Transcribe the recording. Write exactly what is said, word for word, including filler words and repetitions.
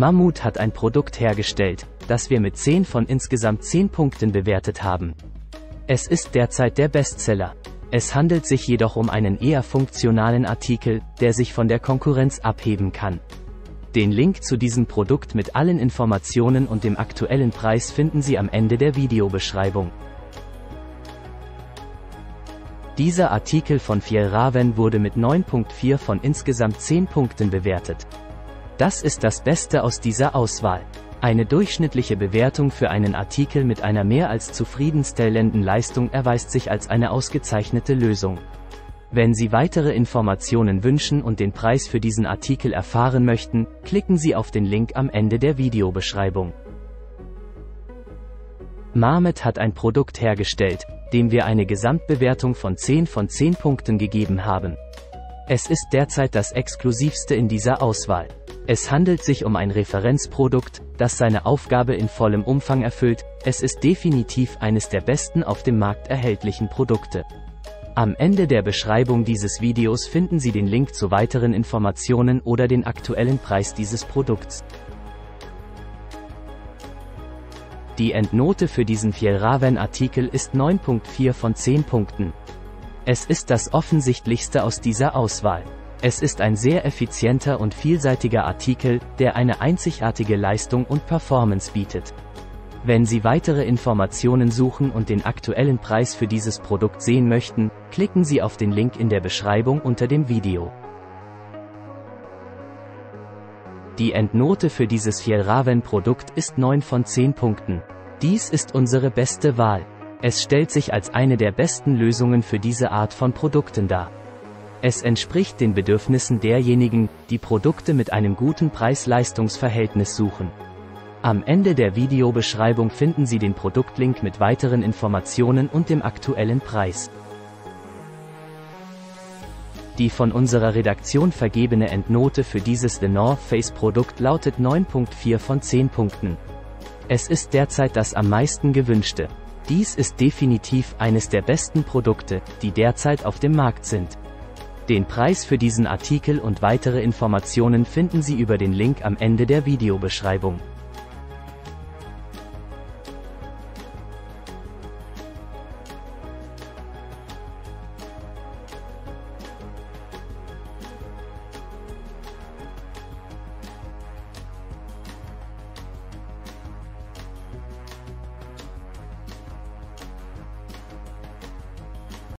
Mammut hat ein Produkt hergestellt, das wir mit zehn von insgesamt zehn Punkten bewertet haben. Es ist derzeit der Bestseller. Es handelt sich jedoch um einen eher funktionalen Artikel, der sich von der Konkurrenz abheben kann. Den Link zu diesem Produkt mit allen Informationen und dem aktuellen Preis finden Sie am Ende der Videobeschreibung. Dieser Artikel von Fjällräven wurde mit neun Komma vier von insgesamt zehn Punkten bewertet. Das ist das Beste aus dieser Auswahl. Eine durchschnittliche Bewertung für einen Artikel mit einer mehr als zufriedenstellenden Leistung erweist sich als eine ausgezeichnete Lösung. Wenn Sie weitere Informationen wünschen und den Preis für diesen Artikel erfahren möchten, klicken Sie auf den Link am Ende der Videobeschreibung. Marmot hat ein Produkt hergestellt, dem wir eine Gesamtbewertung von zehn von zehn Punkten gegeben haben. Es ist derzeit das exklusivste in dieser Auswahl. Es handelt sich um ein Referenzprodukt, das seine Aufgabe in vollem Umfang erfüllt. Es ist definitiv eines der besten auf dem Markt erhältlichen Produkte. Am Ende der Beschreibung dieses Videos finden Sie den Link zu weiteren Informationen oder den aktuellen Preis dieses Produkts. Die Endnote für diesen Fjällräven-Artikel ist neun Komma vier von zehn Punkten. Es ist das offensichtlichste aus dieser Auswahl. Es ist ein sehr effizienter und vielseitiger Artikel, der eine einzigartige Leistung und Performance bietet. Wenn Sie weitere Informationen suchen und den aktuellen Preis für dieses Produkt sehen möchten, klicken Sie auf den Link in der Beschreibung unter dem Video. Die Endnote für dieses Fjällräven-Produkt ist neun von zehn Punkten. Dies ist unsere beste Wahl. Es stellt sich als eine der besten Lösungen für diese Art von Produkten dar. Es entspricht den Bedürfnissen derjenigen, die Produkte mit einem guten Preis-Leistungs-Verhältnis suchen. Am Ende der Videobeschreibung finden Sie den Produktlink mit weiteren Informationen und dem aktuellen Preis. Die von unserer Redaktion vergebene Endnote für dieses The North Face Produkt lautet neun Komma vier von zehn Punkten. Es ist derzeit das am meisten gewünschte. Dies ist definitiv eines der besten Produkte, die derzeit auf dem Markt sind. Den Preis für diesen Artikel und weitere Informationen finden Sie über den Link am Ende der Videobeschreibung.